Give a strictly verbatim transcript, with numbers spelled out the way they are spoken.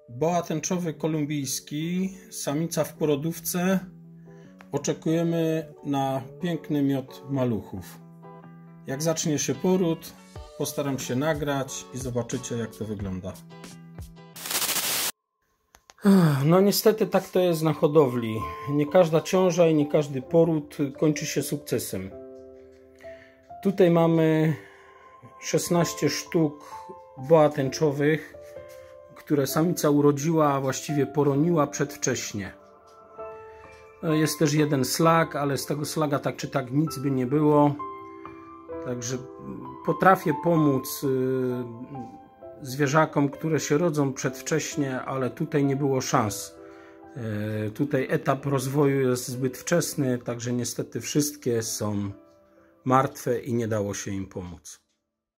Boa tęczowy kolumbijski, samica w porodówce. Oczekujemy na piękny miod maluchów. Jak zacznie się poród, postaram się nagrać i zobaczycie, jak to wygląda. No niestety tak to jest na hodowli. Nie każda ciąża i nie każdy poród kończy się sukcesem. Tutaj mamy szesnaście sztuk boa tęczowych, które samica urodziła, a właściwie poroniła przedwcześnie. Jest też jeden slag, ale z tego slaga tak czy tak nic by nie było. Także potrafię pomóc zwierzakom, które się rodzą przedwcześnie, ale tutaj nie było szans. Tutaj etap rozwoju jest zbyt wczesny, także niestety wszystkie są martwe i nie dało się im pomóc.